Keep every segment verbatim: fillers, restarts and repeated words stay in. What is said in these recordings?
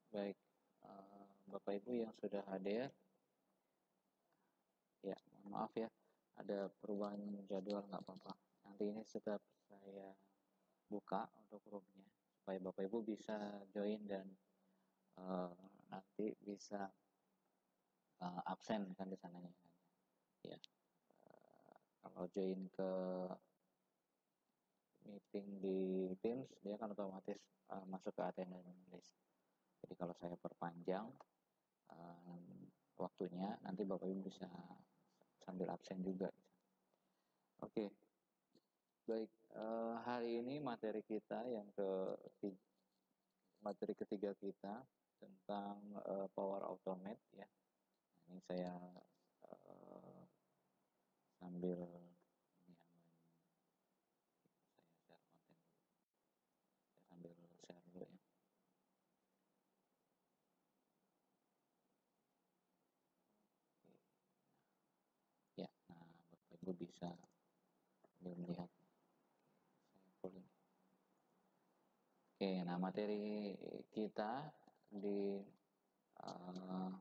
Baik, eh, Bapak Ibu yang sudah hadir, ya mohon maaf ya, ada perubahan jadwal nggak apa-apa. Nanti ini tetap saya buka untuk roomnya supaya Bapak Ibu bisa join dan eh, nanti bisa eh, absen kan di sananya kan. Ya, kalau join ke meeting di Teams dia kan otomatis eh, masuk ke attendance list. Jadi kalau saya perpanjang eh, waktunya, nanti Bapak Ibu bisa sambil absen juga. Oke, baik. Eh, hari ini materi kita yang ke materi ketiga kita tentang eh, Power Automate ya. Nah, ini saya eh, sambil ini ya, saya share konten dulu. Saya sambil share dulu ya. Oke. Ya, nah Bapak Ibu bisa sambil melihat saya full ini. Oke, nah materi kita di uh,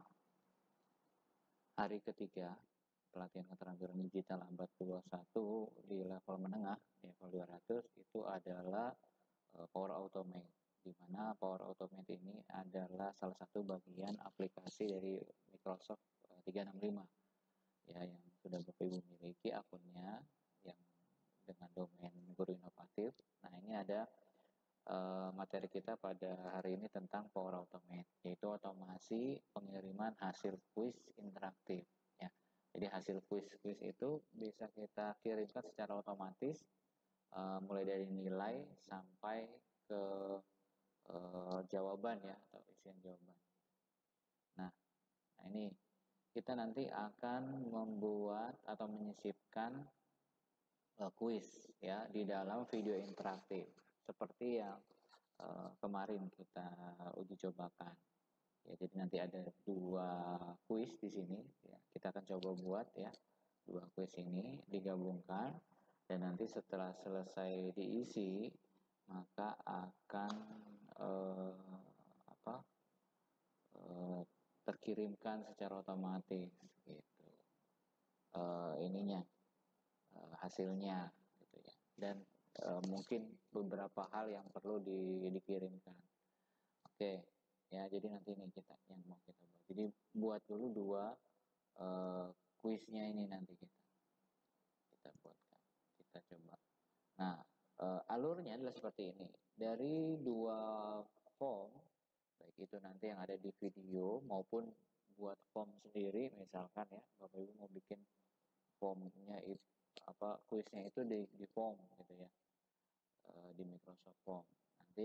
hari ketiga pelatihan keterampilan digital abad dua puluh satu di level menengah, level dua ratus itu adalah uh, Power Automate, di mana Power Automate ini adalah salah satu bagian aplikasi dari Microsoft uh, tiga enam lima ya, yang sudah Bapak Ibu miliki akunnya yang dengan domain Guru Inovatif. Nah, ini ada uh, materi kita pada hari ini tentang Power Automate, yaitu otomasi pengiriman hasil kuis interaktif. Ya. Jadi hasil kuis-kuis itu bisa kita kirimkan secara otomatis, uh, mulai dari nilai sampai ke uh, jawaban ya, atau isian jawaban. Nah, nah ini kita nanti akan membuat atau menyisipkan uh, kuis ya di dalam video interaktif seperti yang uh, kemarin kita uji cobakan. Ya, jadi nanti ada dua kuis di sini. Ya, kita akan coba buat ya dua kuis ini digabungkan dan nanti setelah selesai diisi maka akan uh, apa uh, terkirimkan secara otomatis gitu uh, ininya uh, hasilnya gitu ya, dan uh, mungkin beberapa hal yang perlu di, dikirimkan. Oke ya, jadi nanti ini kita yang mau kita buat, jadi buat dulu dua uh, kuisnya ini, nanti kita kita buatkan, kita coba. Nah, uh, alurnya adalah seperti ini, dari dua form, baik itu nanti yang ada di video maupun buat form sendiri, misalkan ya Bapak Ibu mau bikin formnya itu apa kuisnya itu di, di form gitu ya, uh, di Microsoft Form. Nanti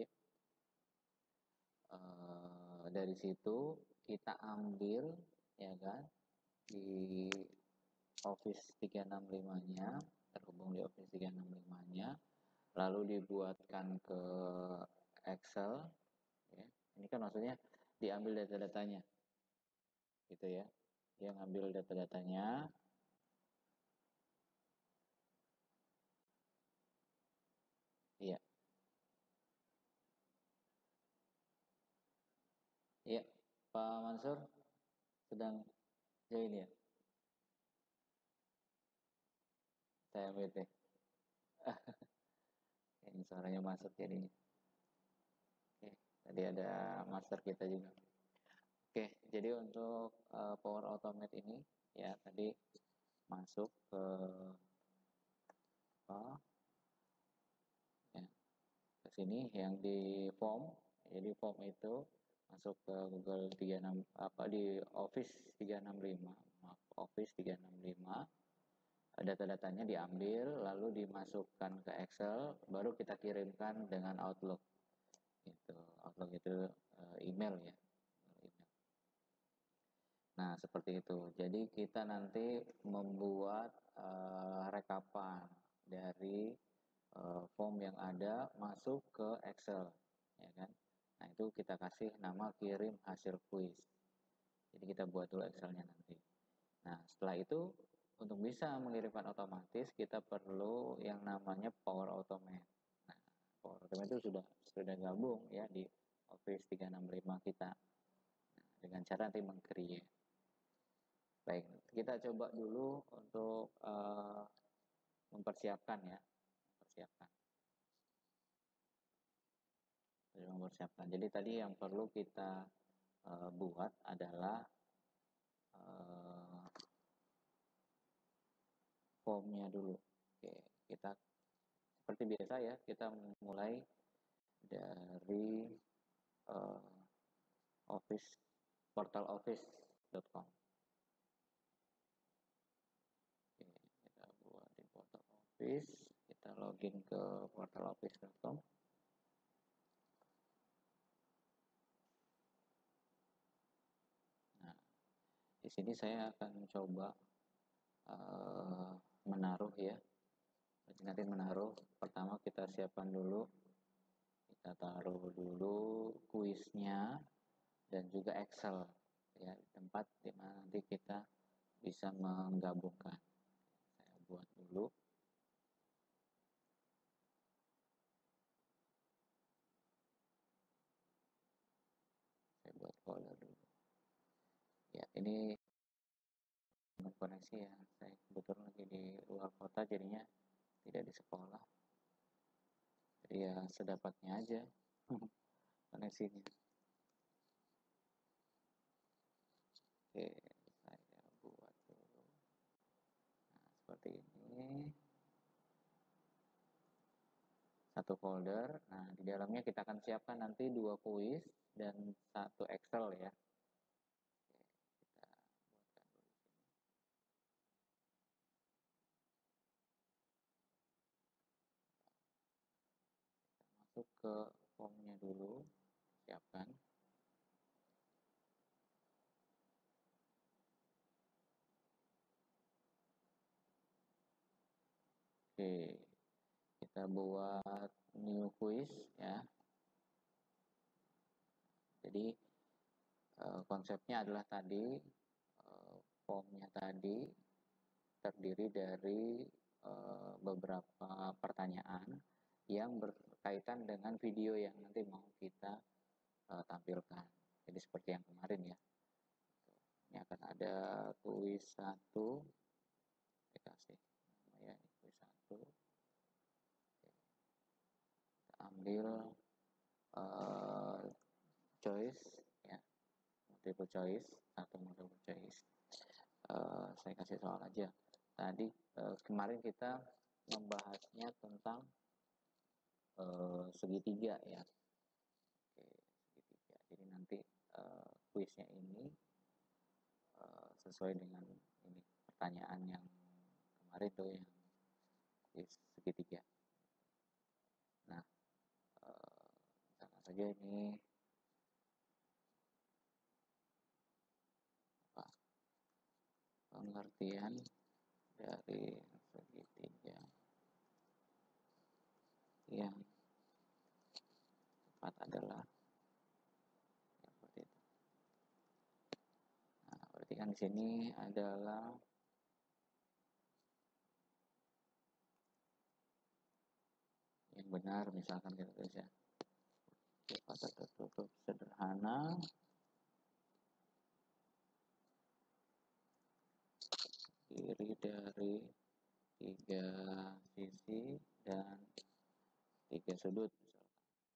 uh, dari situ kita ambil ya kan di Office tiga enam lima-nya, terhubung di Office tiga enam lima-nya, lalu dibuatkan ke Excel ya. Ini kan maksudnya diambil data-datanya gitu ya. Dia ngambil data-datanya. Iya. Iya, Pak Mansur sedang join ya. Saya B T. Ini suaranya masuk jadinya. Oke, tadi ada master kita juga. Oke, jadi untuk uh, Power Automate ini ya tadi masuk ke apa ya, ke sini yang di form. Jadi form itu masuk ke Google tiga puluh enam apa di Office tiga enam lima, maaf Office tiga enam lima. Data-datanya diambil lalu dimasukkan ke Excel, baru kita kirimkan dengan Outlook. Itu Outlook itu uh, email ya, email. Nah, seperti itu. Jadi kita nanti membuat uh, rekapan dari uh, form yang ada masuk ke Excel, ya kan? Nah, itu kita kasih nama kirim hasil kuis. Jadi kita buat dulu Excelnya nanti. Nah, setelah itu untuk bisa mengirimkan otomatis kita perlu yang namanya Power Automate. Nah, Power Automate itu sudah sudah gabung ya di Office tiga enam lima kita. Nah, dengan cara nanti meng-create. Baik, kita coba dulu untuk uh, mempersiapkan ya, mempersiapkan. Jadi mempersiapkan. Jadi tadi yang perlu kita uh, buat adalah uh, formnya dulu. Oke, kita seperti biasa ya, kita mulai dari uh, office portal office dot com. Oke, kita buat di portal office, kita login ke portal office dot com. Nah, di sini saya akan coba uh, menaruh ya. Jadi nanti menaruh, pertama kita siapkan dulu, kita taruh dulu kuisnya dan juga Excel ya, tempat dimana nanti kita bisa menggabungkan. Saya buat dulu. Saya buat folder dulu. Ya, ini koneksi ya. Saya kebetulan lagi di luar kota, jadinya tidak di sekolah. Jadi ya sedapatnya aja koneksinya. Oke, saya buat dulu. Nah, seperti ini. Satu folder. Nah, di dalamnya kita akan siapkan nanti dua kuis dan satu Excel ya. Oke, kita buatkan dulu di sini. Kita masuk ke formnya dulu, siapkan. Oke, kita buat new quiz ya. Jadi eh, konsepnya adalah tadi eh, formnya tadi terdiri dari eh, beberapa pertanyaan yang berkaitan dengan video yang nanti mau kita uh, tampilkan. Jadi seperti yang kemarin ya. Ini akan ada kuis satu. Saya kasih nama ya, ini kuis satu. Kita ambil uh, choice ya, multiple choice atau multiple choice. Uh, saya kasih soal aja. Tadi uh, kemarin kita membahasnya tentang uh, segitiga ya. Oke, segitiga. Jadi nanti uh, kuisnya ini uh, sesuai dengan ini pertanyaan yang kemarin tuh yang kuis segitiga. Nah, uh, misalkan saja ini apa pengertian dari segitiga yang tepat adalah ya, seperti itu. Nah, berarti kan di sini adalah yang benar, misalkan kita tulis ya, pada tertutup sederhana terdiri dari tiga sisi dan tiga sudut misalkan.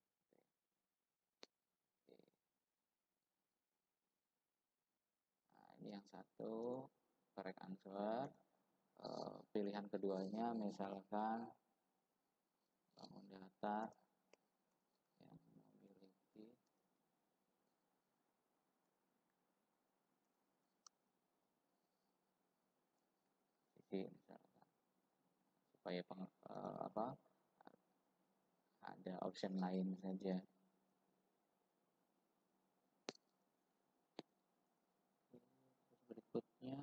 Oke. Nah, ini yang satu correct answer. Uh, pilihan keduanya misalkan bangun datar yang memiliki sisi misalkan supaya peng, uh, apa ada option lain saja. Terus berikutnya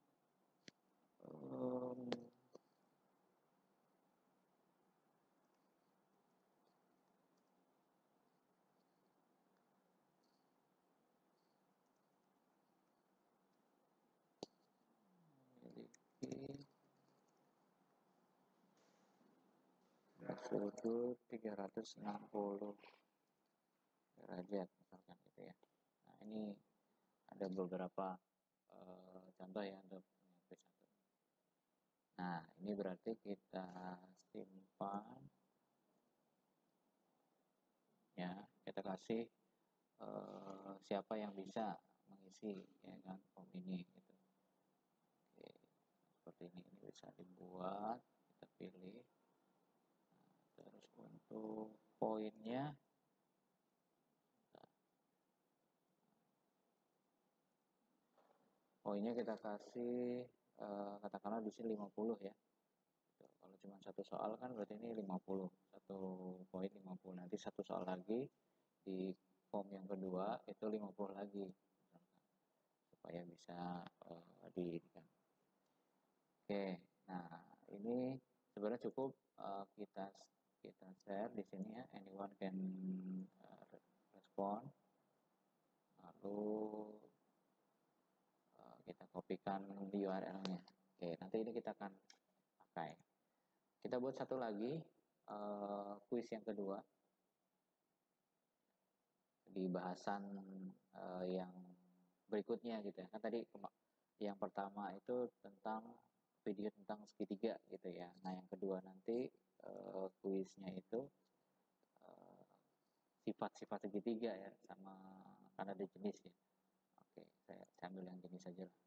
um, memiliki sudut tiga ratus enam puluh derajat misalkan gitu ya. Nah, ini ada beberapa uh, contoh ya untuk quiz satu. Nah, ini berarti kita simpan ya, kita kasih uh, siapa yang bisa mengisi ya kan form ini gitu. Oke, seperti ini, ini bisa dibuat, kita pilih. Nah, terus untuk poinnya, poinnya kita kasih uh, katakanlah di sini lima puluh ya. Kalau cuma satu soal kan berarti ini lima puluh, satu poin lima puluh. Nanti satu soal lagi di form yang kedua itu lima puluh lagi, supaya bisa uh, di kan. Oke, nah ini sebenarnya cukup uh, kita kita share di sini ya, anyone can uh, respond. Lalu uh, kita kopikan di U R L-nya. Oke, nanti ini kita akan pakai. Kita buat satu lagi uh, kuis yang kedua di bahasan uh, yang berikutnya gitu ya. Kan tadi yang pertama itu tentang video tentang segitiga gitu ya. Nah, yang kedua nanti uh, kuisnya itu uh, sifat-sifat segitiga ya, sama karena ada jenis ya. Oke, saya, saya ambil yang jenis saja lah.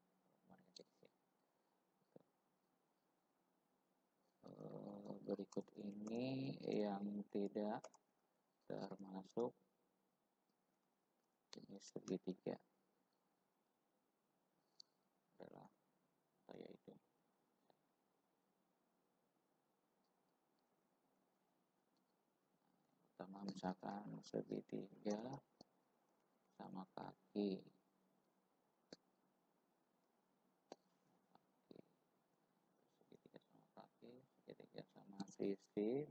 Uh, berikut ini yang tidak termasuk jenis segitiga adalah saya itu pertama misalkan segitiga sama kaki, kaki. Segitiga sama kaki, segitiga sama sisi,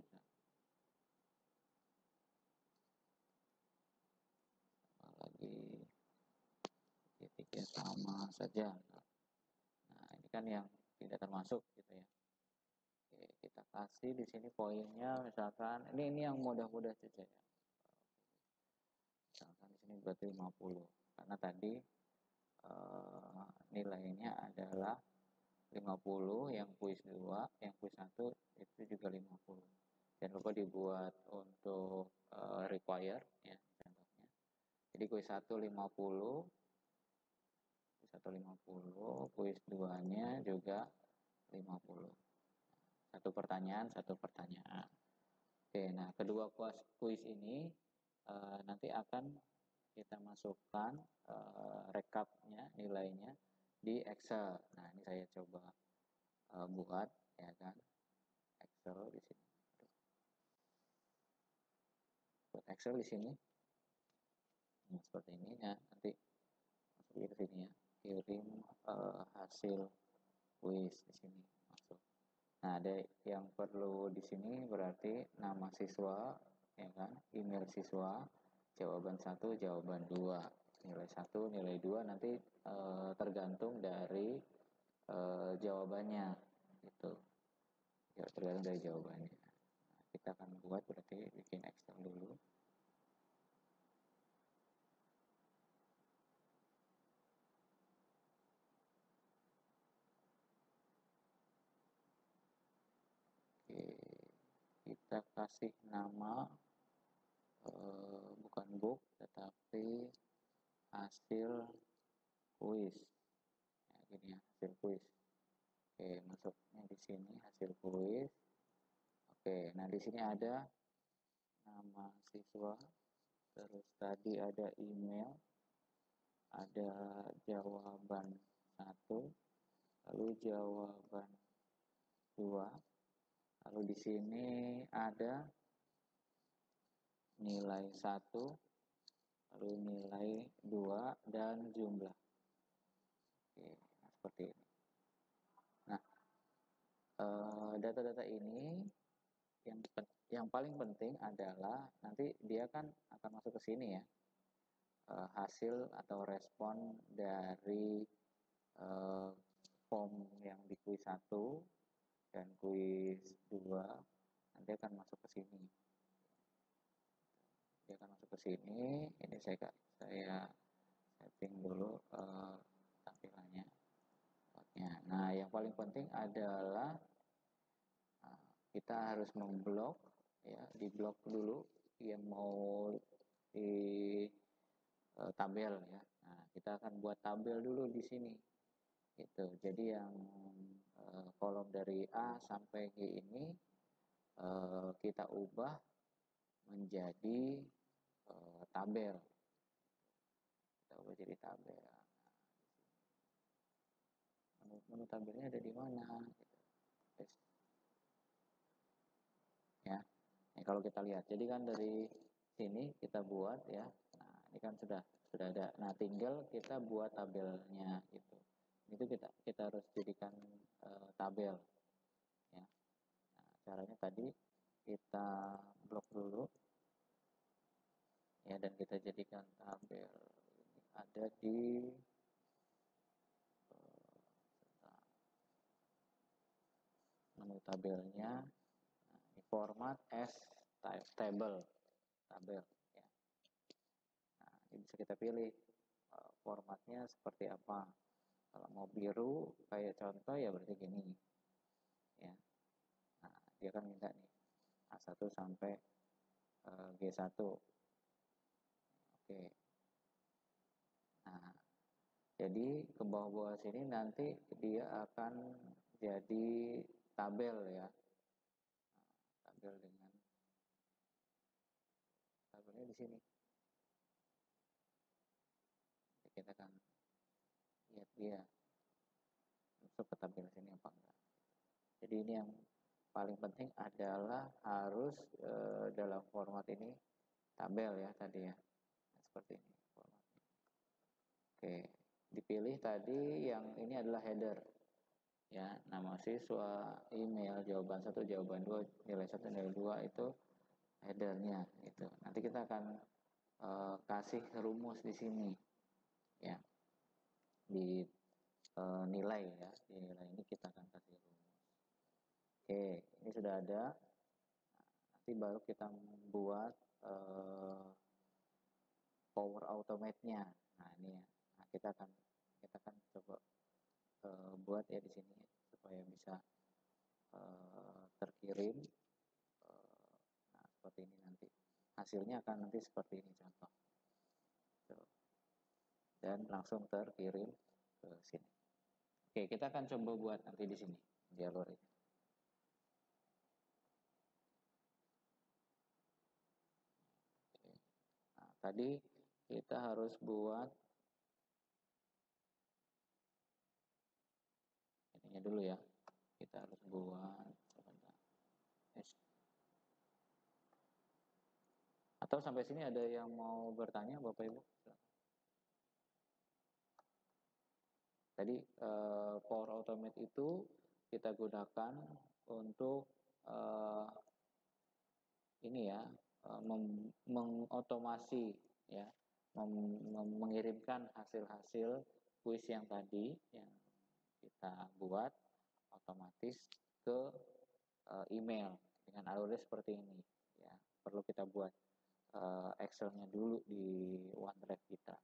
lagi segitiga sama saja. Nah, ini kan yang tidak termasuk gitu ya. Oke, kita kasih di sini poinnya misalkan ini ini yang mudah-mudah saja ya. Misalkan di sini berarti lima puluh karena tadi uh, nilainya adalah lima puluh, yang kuis dua, yang kuis satu itu juga lima puluh. Jangan lupa dibuat untuk uh, require ya contohnya. Jadi kuis satu lima puluh, kuis satu lima puluh, kuis dua-nya juga lima puluh. Satu pertanyaan, satu pertanyaan. Oke, nah kedua kuis kuis ini uh, nanti akan kita masukkan uh, rekapnya, nilainya di Excel. Nah, ini saya coba uh, buat ya kan Excel di sini. Buat Excel di sini. Nah, seperti ini ya. Nanti masuk ke sini ya. Kirim uh, hasil kuis di sini masuk. Nah, ada yang perlu di sini berarti nama siswa ya kan, email siswa, jawaban satu, jawaban dua, nilai satu, nilai dua nanti uh, tergantung dari uh, jawabannya gitu. Ya, tergantung dari jawabannya. Nah, kita akan buat berarti bikin Excel dulu. Oke, kita kasih nama eh, bukan book tetapi hasil kuis. Ya, gini ya, hasil kuis. Oke, masuknya di sini hasil kuis. Oke, nah di sini ada nama siswa, terus tadi ada email, ada jawaban satu, lalu jawaban dua, lalu di sini ada nilai satu, lalu nilai dua, dan jumlah. Oke, nah seperti ini. Nah, data-data ini yang yang paling penting adalah nanti dia kan akan masuk ke sini ya, hasil atau respon dari form yang di kuis satu dan kuis dua nanti akan masuk ke sini. dia akan masuk ke sini. Ini saya saya setting dulu uh, tampilannya. Nah, yang paling penting adalah uh, kita harus memblok, ya, di blok dulu yang mau di uh, tabel, ya. Nah, kita akan buat tabel dulu di sini. Gitu. Jadi yang uh, kolom dari A sampai G ini uh, kita ubah menjadi uh, tabel. Kita ubah jadi tabel. Menu, menu tabelnya ada di mana? Gitu. Ya. Nah, kalau kita lihat, jadi kan dari sini kita buat, ya. Nah, ini kan sudah sudah ada. Nah, tinggal kita buat tabelnya gitu. Itu kita kita harus jadikan uh, tabel, ya. Nah, caranya tadi kita blok dulu, ya, dan kita jadikan tabel. Ini ada di uh, menu tabelnya. Nah, ini format as table, tabel, ya. Nah, ini bisa kita pilih uh, formatnya seperti apa. Kalau mau biru kayak contoh, ya berarti gini, ya. Nah, dia kan minta nih A satu sampai uh, G satu. Oke. Nah, jadi ke bawah-bawah sini nanti dia akan jadi tabel, ya. Nah, tabel dengan tabelnya di sini. Jadi kita akan lihat dia masuk ke tabel sini apa enggak. Jadi ini yang paling penting adalah harus e, dalam format ini tabel, ya, tadi, ya. Nah, seperti ini formatnya. Oke, dipilih tadi yang ini adalah header, ya. Nama siswa, email, jawaban satu, jawaban dua, nilai satu, nilai dua, itu headernya itu. Nanti kita akan e, kasih rumus di sini, ya, di e, nilai, ya. Di nilai ini kita akan kasih rumus. Oke, ini sudah ada. Nanti baru kita membuat uh, power automate-nya. Nah, ini, ya. Nah, kita akan kita akan coba uh, buat, ya, di sini supaya bisa uh, terkirim. Uh, nah, seperti ini nanti. Hasilnya akan nanti seperti ini contoh. Dan langsung terkirim ke sini. Oke, kita akan coba buat nanti di sini jalur ini. Nah, tadi kita harus buat ininya dulu, ya. Kita harus buat sebentar. Atau sampai sini ada yang mau bertanya, Bapak Ibu? Tadi eh, Power Automate itu kita gunakan untuk eh, ini, ya, eh, mengotomasi, ya, mengirimkan hasil-hasil kuis yang tadi yang kita buat otomatis ke uh, email dengan alurnya seperti ini, ya. Perlu kita buat uh, Excel-nya dulu di OneDrive kita.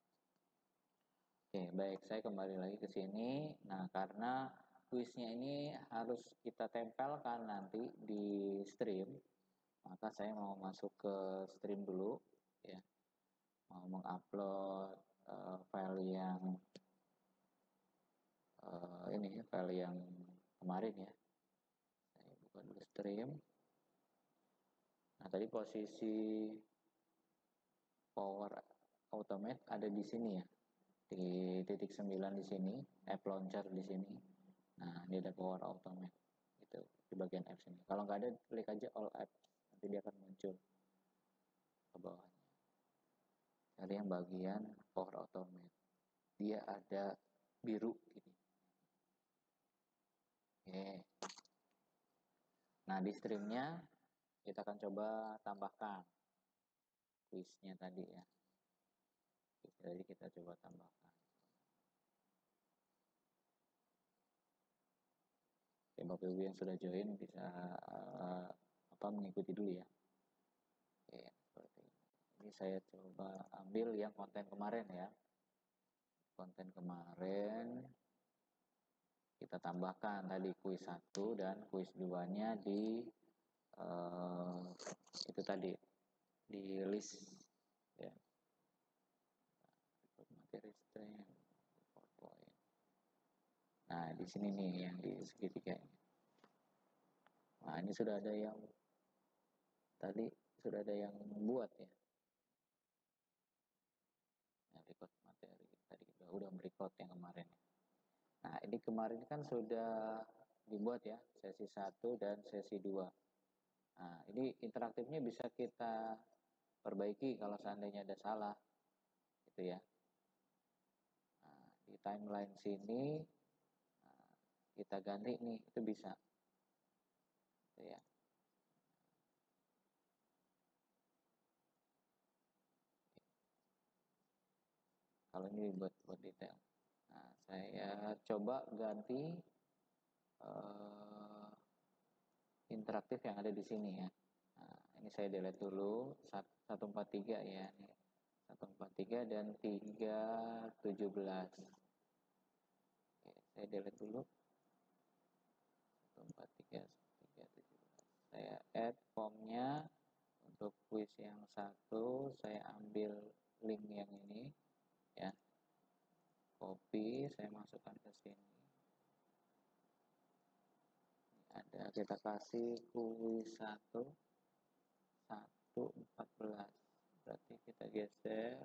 Oke, baik, saya kembali lagi ke sini. Nah, karena kuisnya ini harus kita tempelkan nanti di stream, maka saya mau masuk ke stream dulu, ya. Mau mengupload uh, file yang uh, ini file yang kemarin, ya. Saya buka dulu stream. Nah, tadi posisi Power Automate ada di sini, ya, di titik sembilan di sini, app launcher di sini. Nah, ini ada Power Automate itu di bagian apps ini. Kalau nggak ada, klik aja all apps, nanti dia akan muncul ke bawahnya. Cari yang bagian Power Automate, dia ada biru gini. Oke. Nah, di streamnya kita akan coba tambahkan kuisnya tadi, ya. Jadi kita coba tambahkan. Oke, Bapak Ibu yang sudah join bisa uh, apa mengikuti dulu, ya. Oke, seperti ini. Ini saya coba ambil yang konten kemarin ya. Konten kemarin kita tambahkan tadi kuis satu dan kuis dua nya di uh, itu tadi di list ya. Materi stream. Nah, di sini nih yang di segitiga ini. Nah, ini sudah ada yang tadi sudah ada yang buat ya. Nah, record materi tadi kita udah merecord yang kemarin ya. Nah, ini kemarin kan sudah dibuat ya, sesi satu dan sesi dua. Nah, ini interaktifnya bisa kita perbaiki kalau seandainya ada salah, gitu ya. Nah, di timeline sini nah, kita ganti nih, itu bisa, gitu ya. Kalau ini buat buat detail. Nah, saya coba ganti uh, interaktif yang ada di sini ya. Nah, ini saya delete dulu seratus empat puluh tiga ya, ini seratus empat puluh tiga dan tiga tujuh belas. Oke, saya delete dulu seratus empat puluh tiga tiga tujuh belas. Saya add formnya untuk quiz yang satu, saya ambil link yang ini ya. Copy, saya masukkan ke sini. Ini ada, kita kasih kuis satu satu empat belas. Berarti kita geser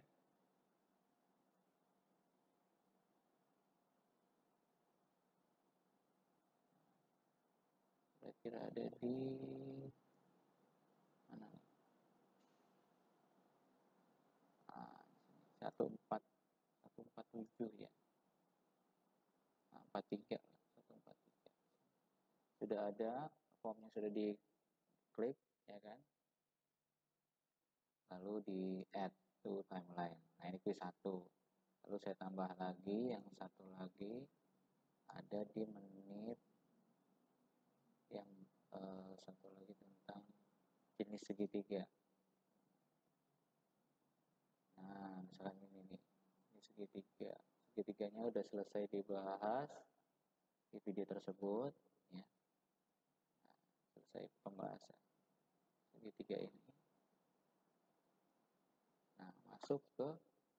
kira-kira ada di mana nih? Ah, satu empat satu empat tujuh ya. Nah, empat tiga lah, satu empat tiga. Sudah ada formnya, sudah diklik ya kan. Lalu di add to timeline. Nah, ini quiz satu. Lalu saya tambah lagi yang satu lagi ada di menit yang uh, satu lagi tentang jenis segitiga. Nah, misalkan ini nih, ini segitiga. Segitiganya udah selesai dibahas di video tersebut, ya. Nah, selesai pembahasan segitiga ini. Nah, masuk ke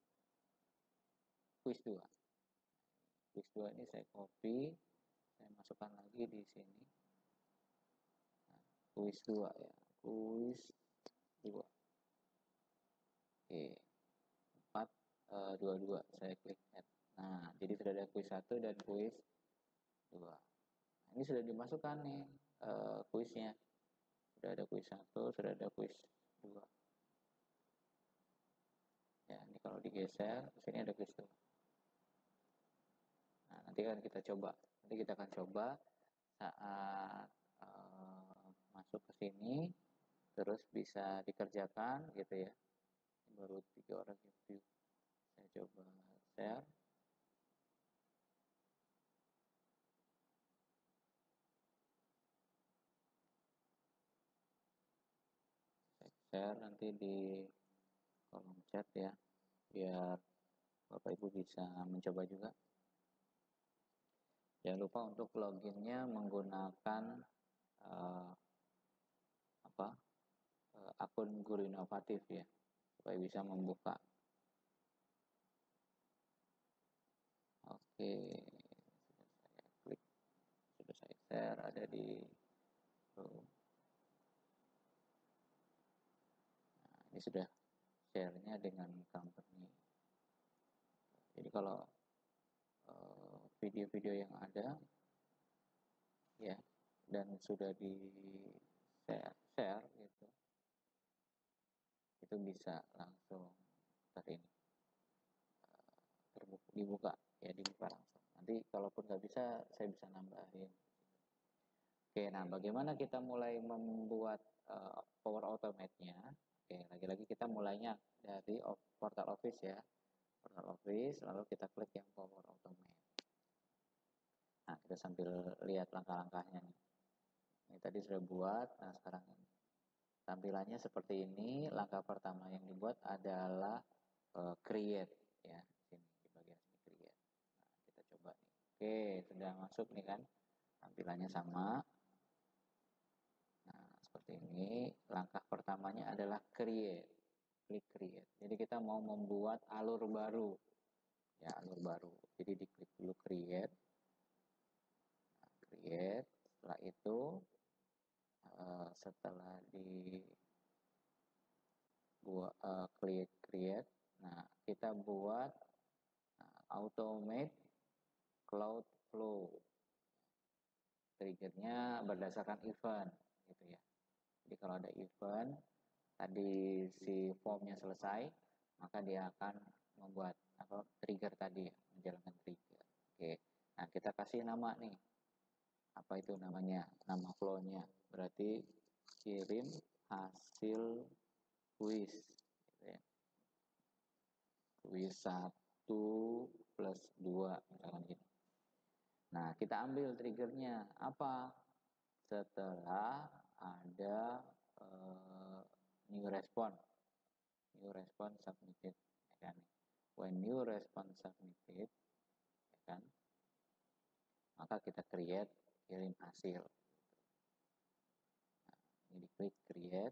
quiz dua. Quiz dua ini saya copy, saya masukkan lagi di sini. Nah, quiz dua ya, quiz dua. Oke, empat dua dua saya klik add. Nah, jadi sudah ada quiz satu dan quiz dua. Nah, ini sudah dimasukkan nih uh, kuisnya. Sudah ada quiz satu, sudah ada quiz dua. Ya, ini kalau digeser, di sini ada quiz dua. Nah, nanti kan kita coba. Nanti kita akan coba saat uh, masuk ke sini, terus bisa dikerjakan gitu ya. Ini baru tiga orang yang view. Saya coba share. Saya share nanti di kolom chat ya, biar Bapak Ibu bisa mencoba juga. Jangan lupa untuk loginnya menggunakan uh, apa uh, akun Guru Inovatif ya, supaya bisa membuka. Oke, sudah saya klik, sudah saya share, ada di room. Nah, ini sudah share-nya dengan company. Jadi kalau video-video uh, yang ada ya dan sudah di share, share gitu, itu bisa langsung ter ini terbuka, dibuka ya, dibuka langsung. Nanti kalaupun nggak bisa, saya bisa nambahin. Oke, nah bagaimana kita mulai membuat uh, Power Automate-nya? Oke, lagi-lagi kita mulainya dari Portal Office ya. Portal Office, lalu kita klik yang Power Automate. Nah, kita sambil lihat langkah-langkahnya nih. Ini tadi sudah buat, nah sekarang ini. tampilannya seperti ini. Langkah pertama yang dibuat adalah uh, create ya, sini di bagian sini create. Nah, kita coba nih. Oke, sudah masuk nih kan, tampilannya sama. Nah, seperti ini. Langkah pertamanya adalah create, klik create. Jadi kita mau membuat alur baru ya, alur baru. Jadi diklik dulu create. Nah, create, setelah itu uh, setelah di buat uh, klik create, nah kita buat uh, automate cloud flow. Triggernya berdasarkan event gitu ya. Jadi kalau ada event tadi si formnya selesai, maka dia akan membuat apa trigger tadi ya, menjalankan trigger. Oke, nah kita kasih nama nih, apa itu namanya, nama flow-nya berarti kirim hasil kuis gitu ya. Kuis satu plus dua misalkan gitu. Nah, kita ambil triggernya apa? Setelah ada uh, new response, new response submitted, ya kan? When new response submitted, ya kan? Maka kita create kirim hasil. Nah, ini diklik create.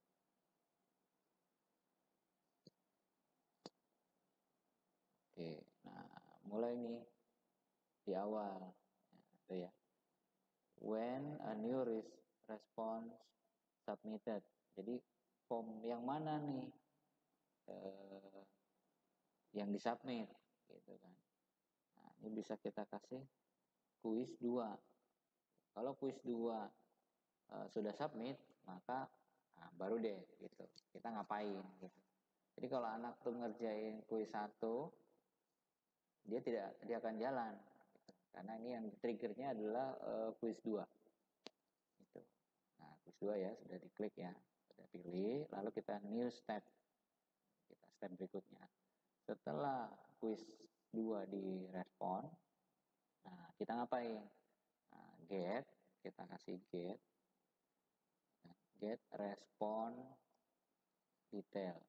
Oke, nah mulai nih di awal, ya, itu ya. When a new response submitted. Jadi form yang mana nih eh, yang disubmit gitu kan. Nah, ini bisa kita kasih kuis dua. Kalau kuis dua eh, sudah submit, maka nah, baru deh gitu. Kita ngapain gitu. Jadi kalau anak tuh ngerjain kuis satu, dia tidak dia akan jalan gitu. Karena ini yang triggernya adalah uh, kuis dua. Gitu. Nah, kuis dua ya sudah diklik ya, sudah pilih, lalu kita new step. Kita step berikutnya. Setelah kuis dua direspon, nah kita ngapain? Nah, get, kita kasih get, get respon detail.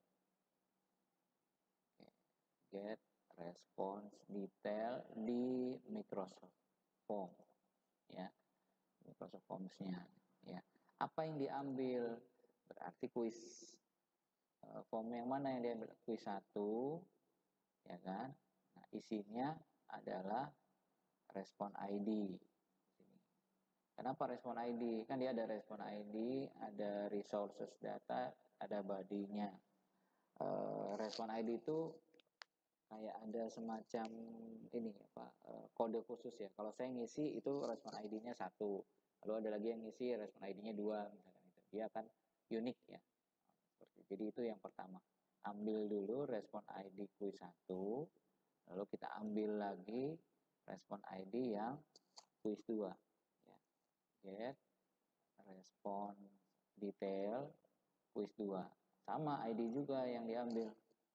Oke. Get response detail di Microsoft Form, ya, Microsoft Forms-nya, ya. Apa yang diambil? Berarti kuis uh, form yang mana yang diambil? Kuis satu, ya kan? Nah, isinya adalah respon I D. Kenapa respon I D? Kan dia ada respon I D, ada resources data, ada body-nya. Uh, respon I D itu kayak ada semacam ini apa uh, kode khusus ya. Kalau saya ngisi itu respon I D-nya satu, lalu ada lagi yang ngisi respon I D-nya dua, misalkan itu. Dia akan unik ya. Seperti jadi itu yang pertama. Ambil dulu respon I D kuis satu, lalu kita ambil lagi respon I D yang kuis dua. Ya. Get respon detail kuis dua. Sama I D juga yang diambil.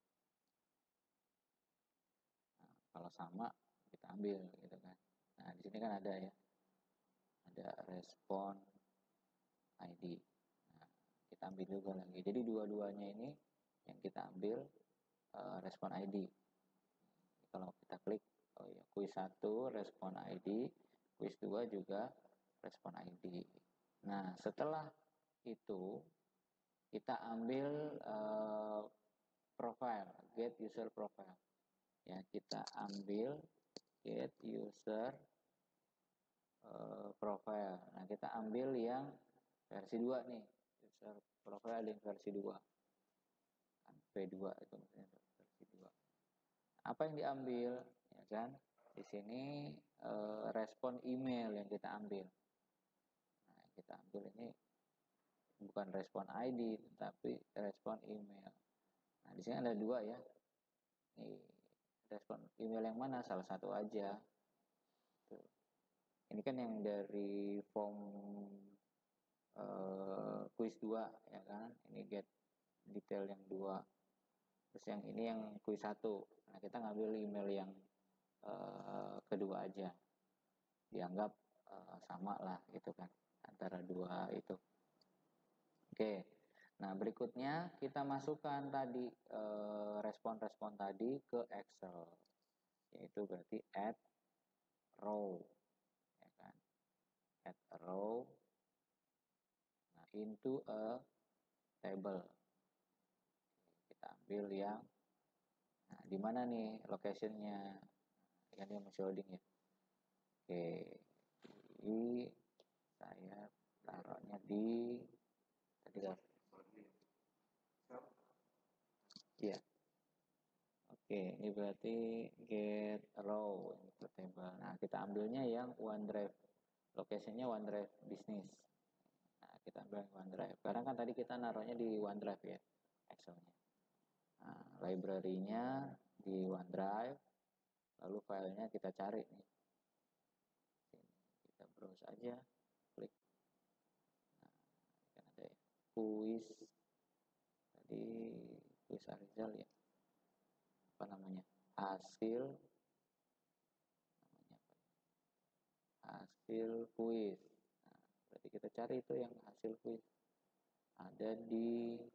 Nah, kalau sama kita ambil gitu kan. Nah, di sini kan ada ya. Ada respon I D. Nah, kita ambil juga lagi. Jadi dua-duanya ini yang kita ambil uh, respon I D. Jadi, kalau kita klik oh ya, kuis satu respon I D, kuis dua juga respon I D. Nah, setelah itu kita ambil uh, profile, get user profile. Ya, kita ambil get user uh, profile. Nah, kita ambil yang versi dua nih, user profile yang versi dua. Kan V dua itu maksudnya versi dua. Apa yang diambil? Ya kan? Di sini uh, respon email yang kita ambil. Nah, yang kita ambil ini bukan respon I D, tetapi respon email. Nah, di sini ada dua ya. Nih, respon email yang mana? Salah satu aja. Tuh. Ini kan yang dari form uh, quiz dua ya kan. Ini get detail yang dua. Terus yang ini yang quiz satu. Nah, kita ngambil email yang uh, kedua aja. Dianggap uh, sama lah gitu kan antara dua itu. Oke. Nah, berikutnya kita masukkan tadi respon-respon tadi ke Excel, yaitu berarti add row, ya kan? Add a row, nah, into a table. Kita ambil yang, nah, di mana nih locationnya? Kan dia masih loading ya. Oke, jadi saya taruhnya di tadi ya. Iya. Oke, ini berarti get row into table. Nah, kita ambilnya yang OneDrive. Locationnya OneDrive Business. Nah, kita ambil yang OneDrive. Karena kan tadi kita naruhnya di OneDrive ya, Excel-nya. Nah, library-nya di OneDrive. Lalu filenya kita cari nih. Sini, kita browse aja, klik. Nah, kan ada ya. Quiz. Tadi quiz Arizal ya. Apa namanya? Hasil namanya apa? Hasil kuis. Nah, berarti kita cari itu yang hasil kuis. Ada di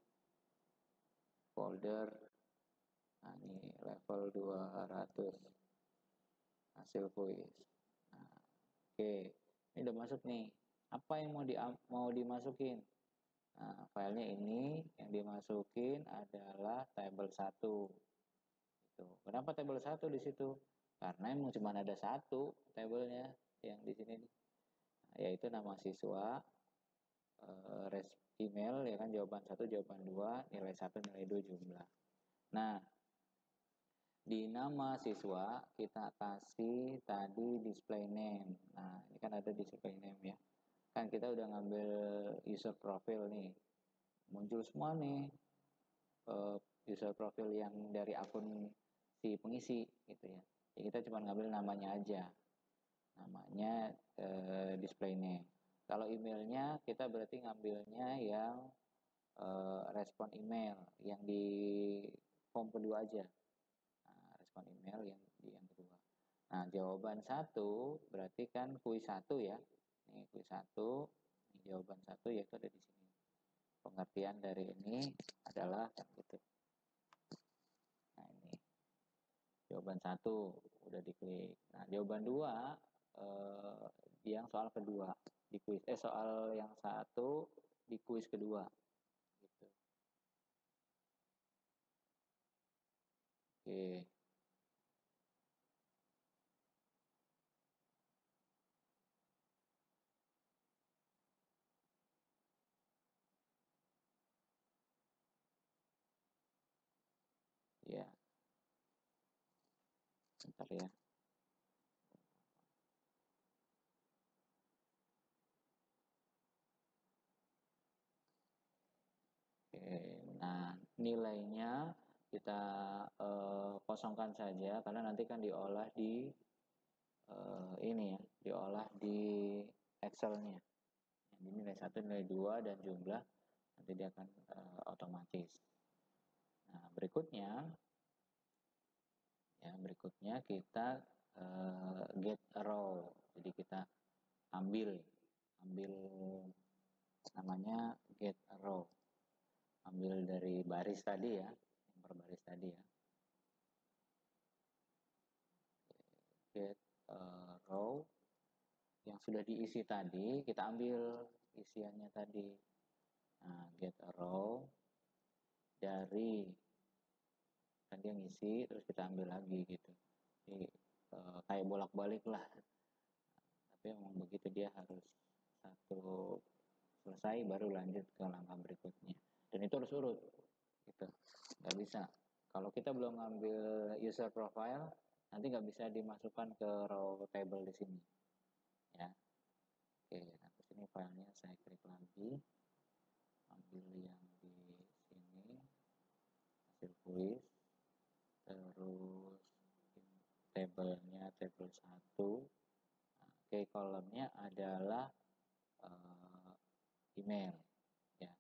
folder, nah ini level dua ratus hasil kuis. Nah, oke, ini udah masuk nih. Apa yang mau di mau dimasukin? Nah, filenya ini yang dimasukin adalah table satu. Itu. Kenapa table satu di situ? Karena emang cuma ada satu tabelnya yang di sini nih. Nah, yaitu nama siswa, res email ya kan, jawaban satu, jawaban dua, nilai satu, nilai dua, jumlah. Nah, di nama siswa kita kasih tadi display name. Nah, ini kan ada display name ya. Kan kita udah ngambil user profile nih. Muncul semua nih user profile yang dari akun si pengisi gitu ya. Ya kita cuma ngambil namanya aja. Namanya eh, display name. Kalau emailnya kita berarti ngambilnya yang uh, respon email yang di form kedua aja. Nah, respon email yang di yang kedua. Nah, jawaban satu berarti kan kuis satu ya. Nih kuis satu, ini jawaban satu yaitu ada di sini. Pengertian dari ini adalah yang gitu. Nah, ini jawaban satu udah diklik. Nah, jawaban dua eh, yang soal kedua di kuis. Eh, soal yang satu di kuis kedua. Gitu. Oke. Ya, bentar ya. Oke, nah nilainya kita eh, kosongkan saja karena nanti kan diolah di eh, ini ya, diolah di Excel-nya. Yang ini nilai satu, nilai dua dan jumlah nanti dia akan eh, otomatis. Nah, berikutnya ya berikutnya kita uh, get a row. Jadi kita ambil ambil namanya get a row. Ambil dari baris tadi ya, yang per baris tadi ya. Get a row yang sudah diisi tadi, kita ambil isiannya tadi. Nah, get a row dari kan dia ngisi terus kita ambil lagi gitu. Jadi uh, kayak bolak-balik lah. Tapi memang begitu, dia harus satu selesai baru lanjut ke langkah berikutnya, dan itu harus urut gitu, nggak bisa kalau kita belum ngambil user profile nanti nggak bisa dimasukkan ke row table di sini ya. Oke, nah terus ini filenya saya klik lagi, ambil yang di sini hasil kuis, terus tabelnya table satu. Nah, oke, kolomnya adalah uh, email ya,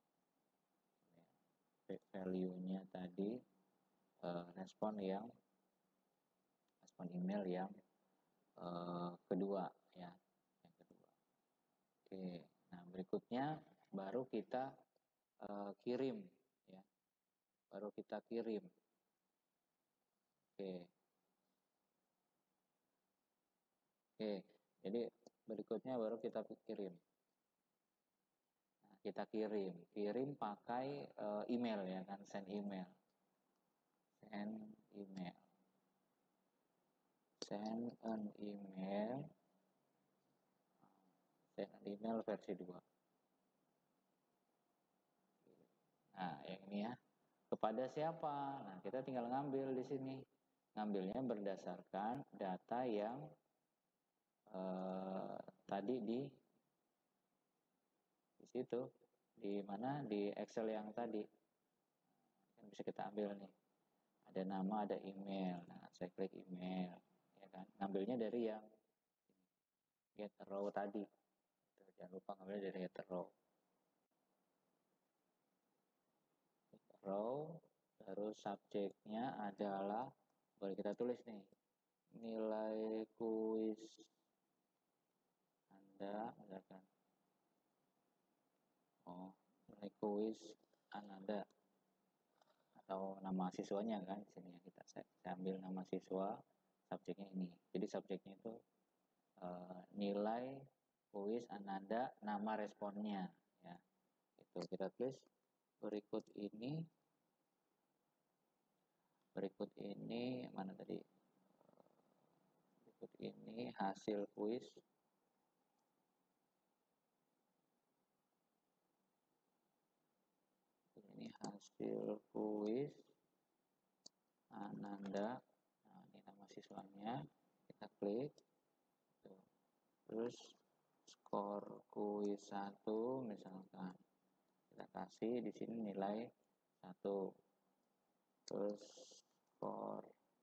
value-nya tadi uh, respon yang respon email yang uh, kedua ya, yang kedua. Oke, nah berikutnya baru kita uh, kirim ya, baru kita kirim. Oke. Oke, jadi berikutnya baru kita kirim. Nah, kita kirim, kirim pakai uh, email ya kan, send email. Send email. Send an email. Send an email versi dua. Nah, yang ini ya. Kepada siapa? Nah, kita tinggal ngambil di sini. Ngambilnya berdasarkan data yang uh, tadi di di situ, di mana di Excel yang tadi. Yang bisa kita ambil nih. Ada nama, ada email. Nah, saya klik email, ya kan. Ngambilnya dari yang get row tadi. Jangan lupa ngambil dari get row. Row, terus subjeknya adalah, boleh kita tulis nih, nilai kuis Anda, misalkan. Oh, nilai kuis Anda atau nama siswanya kan di sini ya, kita saya, saya ambil nama siswa, subjeknya ini. Jadi subjeknya itu uh, nilai kuis Ananda, nama responnya ya. Itu kita tulis berikut ini, berikut ini mana tadi, berikut ini hasil kuis ini hasil kuis Ananda. Nah, ini nama siswanya, kita klik tuh. Terus skor kuis satu misalkan kita kasih di sini nilai satu. Terus skor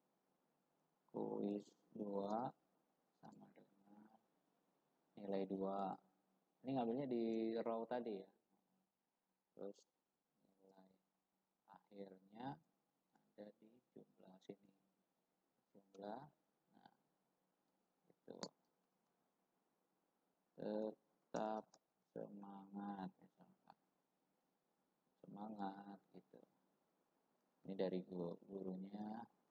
kuis dua sama dengan nilai dua. Ini ngambilnya di row tadi ya. Terus nilai akhirnya ada di jumlah sini. Jumlah, nah itu. Tetap semangat misalkan. Semangat gitu. Ini dari guru, gurunya.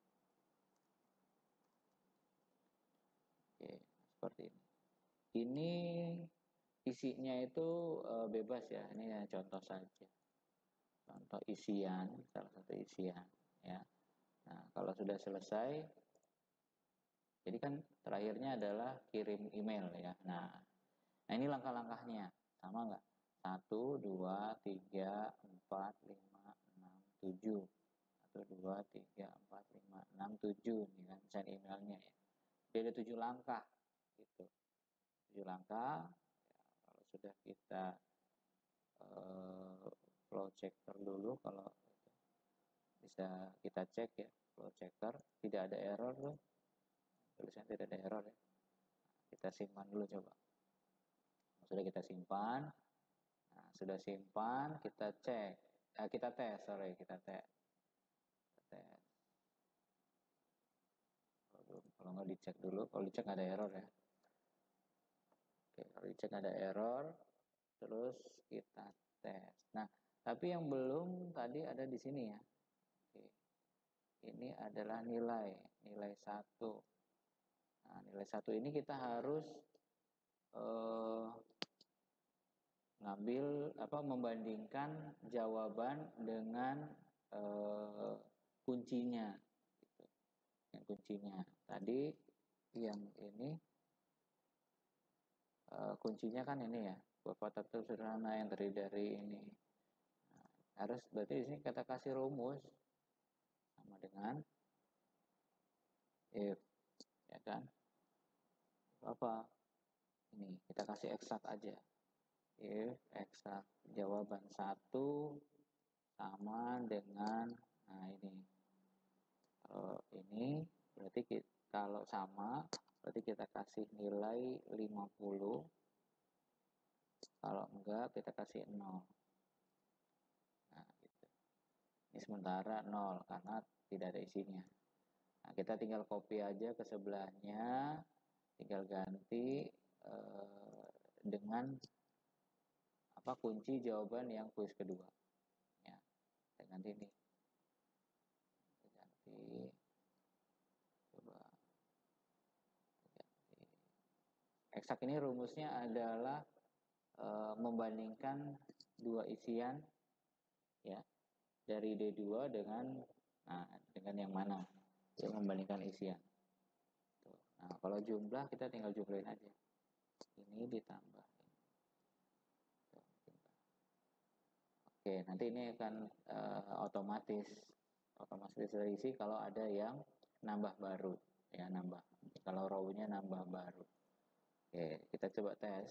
Oke, seperti ini. Ini isinya itu uh, bebas ya. Ini ya contoh saja. Contoh isian, salah satu isian ya. Nah, kalau sudah selesai, jadi kan terakhirnya adalah kirim email ya. Nah, nah ini langkah-langkahnya. Sama nggak? satu, dua, tiga, empat, lima, enam, tujuh. satu, dua, tiga, empat, lima, enam, tujuh. Ini kan send emailnya ya. Jadi ada tujuh langkah gitu. tujuh langkah. Ya, kalau sudah kita uh, flow checker dulu, kalau itu bisa kita cek ya, flow checker tidak ada error loh, tulisannya tidak ada error ya. Kita simpan dulu coba. Sudah kita simpan. Nah, sudah simpan, kita cek, eh, kita tes, sorry, kita tes. Kita tes. Kalau nggak dicek dulu, kalau dicek ada error ya. Oke, kalau dicek ada error, terus kita tes. Nah, tapi yang belum tadi ada di sini ya. Oke. Ini adalah nilai, nilai satu. Nah, nilai satu ini kita harus eh, ngambil apa membandingkan jawaban dengan eh, kuncinya gitu. Yang kuncinya tadi yang ini eh, kuncinya kan ini ya, beberapa tertutup sederhana yang terdiri dari ini. Nah, harus berarti di sini kita kasih rumus sama dengan if, ya kan? Apa? Ini kita kasih eksak aja. If eksak jawaban satu sama dengan, nah ini, kalau ini berarti kita, kalau sama berarti kita kasih nilai lima puluh, kalau enggak kita kasih nol. Nah gitu. Ini sementara nol karena tidak ada isinya. Nah kita tinggal copy aja ke sebelahnya, tinggal ganti eh, dengan apa kunci jawaban yang kuis kedua. ganti nih, kita ganti, coba ganti. Eksak ini rumusnya adalah e, membandingkan dua isian ya dari D dua dengan nah dengan yang mana, ya membandingkan isian. Tuh. Nah kalau jumlah kita tinggal jumlahin aja, ini ditambah ini. Tuh, oke, nanti ini akan uh, otomatis otomatis terisi kalau ada yang nambah baru ya, nambah kalau row-nya nambah baru. Oke, kita coba tes.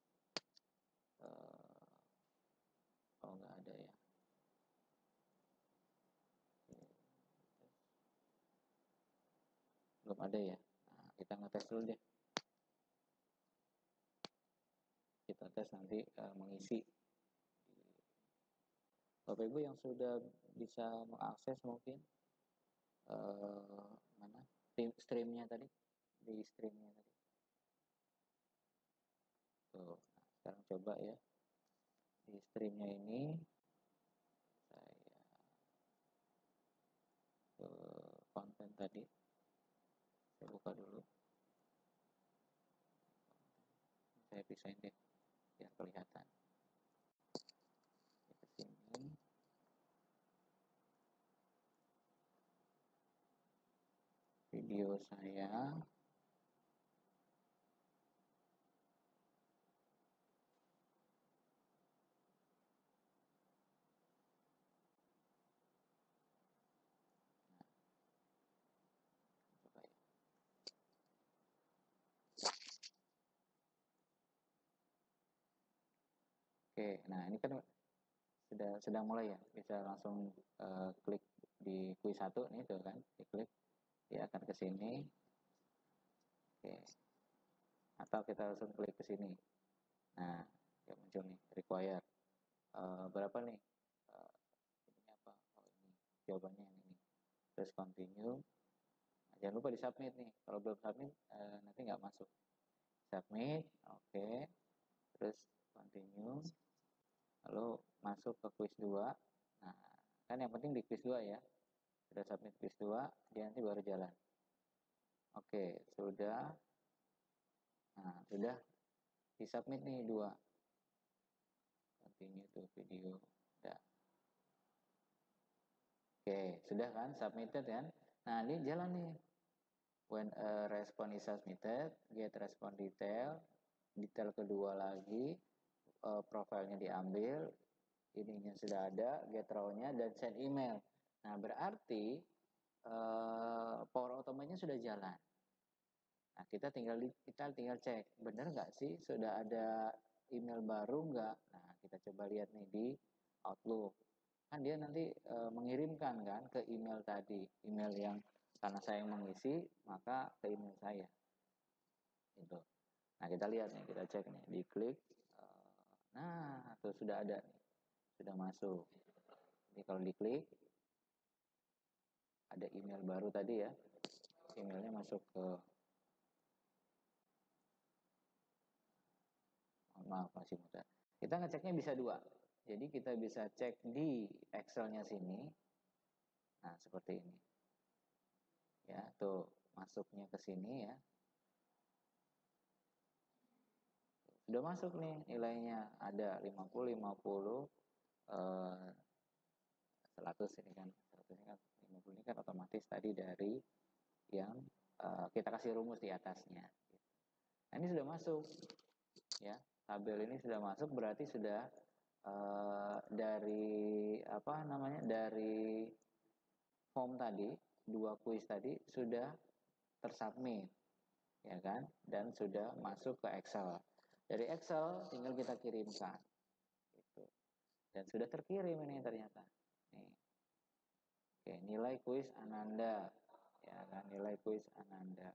Uh, oh nggak ada ya. Oke. Belum ada ya. Nah, kita ngetes dulu deh. Kita tes nanti uh, mengisi. Bapak Ibu yang sudah bisa mengakses mungkin uh, mana streamnya tadi, di streamnya tadi. Tuh, nah, sekarang coba ya di streamnya ini saya ke konten tadi, saya buka dulu, saya pisahin deh biar kelihatan. Ke sini, video saya. Oke, nah ini kan sudah sedang mulai ya, bisa langsung uh, klik di kuis satu nih tuh kan, diklik, dia akan ke sini. Oke, atau kita langsung klik ke sini. Nah, ya muncul nih required. Uh, berapa nih? Uh, ini apa? Oh ini jawabannya yang ini. Terus continue. Nah, jangan lupa di submit nih. Kalau belum submit uh, nanti nggak masuk. Submit, oke. Okay. Terus continue. Lalu masuk ke quiz dua. Nah, kan yang penting di quiz dua ya. Sudah submit quiz dua, dia nanti baru jalan. Oke, sudah. Nah, sudah disubmit nih dua. Continue to video. Udah. Oke, sudah kan submitted kan? Nah, ini jalan nih. When a response is submitted, get response detail, detail kedua lagi, uh, profilnya diambil, ininya sudah ada, get row-nya, dan send email. Nah, berarti uh, Power Automate-nya sudah jalan. Nah, kita tinggal kita tinggal cek, benar nggak sih sudah ada email baru nggak? Nah, kita coba lihat nih di Outlook. Kan dia nanti e, mengirimkan kan ke email tadi, email yang karena saya yang mengisi, maka ke email saya. Itu. Nah, kita lihat nih, kita cek nih, diklik. E, nah, tuh sudah ada nih. Sudah masuk. Jadi kalau diklik ada email baru tadi ya. Emailnya masuk ke, maaf masih mudah. Kita ngeceknya bisa dua. Jadi kita bisa cek di Excel-nya sini. Nah, seperti ini. Ya, tuh masuknya ke sini ya. Sudah masuk nih nilainya, ada lima puluh, lima puluh, eh, seratus ini kan, seratus ini kan, lima puluh ini kan otomatis tadi dari yang eh, kita kasih rumus di atasnya. Nah, ini sudah masuk ya, tabel ini sudah masuk, berarti sudah eh, dari apa namanya, dari form tadi, dua kuis tadi sudah tersubmit ya kan, dan sudah masuk ke Excel. Dari Excel tinggal kita kirimkan gitu. Dan sudah terkirim ini ternyata nih. Oke, nilai kuis Ananda ya kan, nilai kuis Ananda.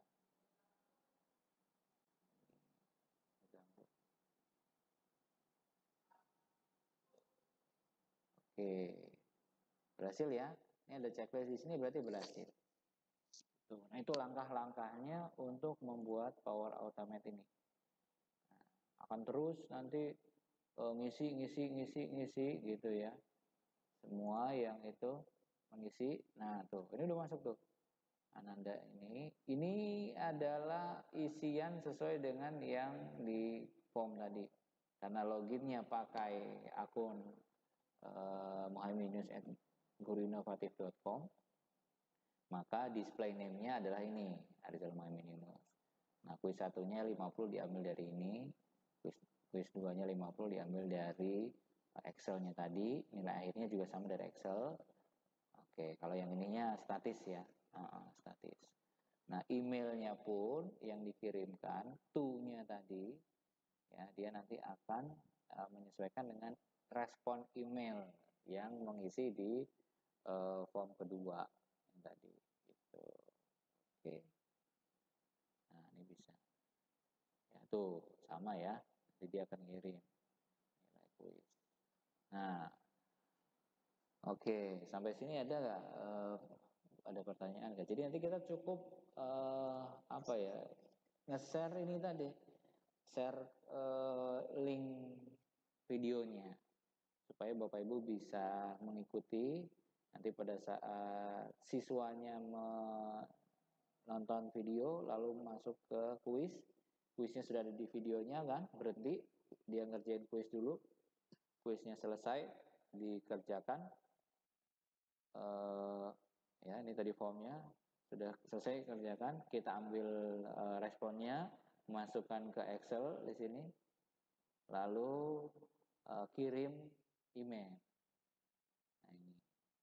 Oke, berhasil ya. Ini ada checklist di sini, berarti berhasil. Tuh, nah itu langkah-langkahnya untuk membuat Power Automate ini. Nah, akan terus nanti e, ngisi, ngisi, ngisi, ngisi gitu ya, semua yang itu mengisi. Nah tuh, ini udah masuk tuh. Ananda ini, ini adalah isian sesuai dengan yang di form tadi. Karena loginnya pakai akun uh, muhaiminnews at guruinovatif dot com, maka display name-nya adalah ini, Arizal Muhaiminnews. Nah, kuis satunya lima puluh diambil dari ini, kuis, kuis duanya lima puluh diambil dari Excel-nya tadi, nilai akhirnya juga sama dari Excel. Oke, kalau yang ininya statis ya, uh, uh, statis. Nah, emailnya pun yang dikirimkan, to-nya tadi, ya dia nanti akan uh, menyesuaikan dengan respon email yang mengisi di uh, form kedua yang tadi. Gitu. Oke, nah ini bisa. Ya tuh sama ya, jadi dia akan ngirim nilai kuis. Nah, oke, sampai sini ada nggak uh, ada pertanyaan nggak? Jadi nanti kita cukup uh, apa ya nge-share ini tadi, share uh, link videonya supaya Bapak Ibu bisa mengikuti nanti pada saat siswanya menonton video lalu masuk ke kuis, kuisnya sudah ada di videonya kan, berhenti dia ngerjain kuis dulu, kuisnya selesai dikerjakan. Uh, ya ini tadi formnya sudah selesai kerjakan, kita ambil uh, responnya, masukkan ke Excel di sini, lalu uh, kirim email. Nah ini,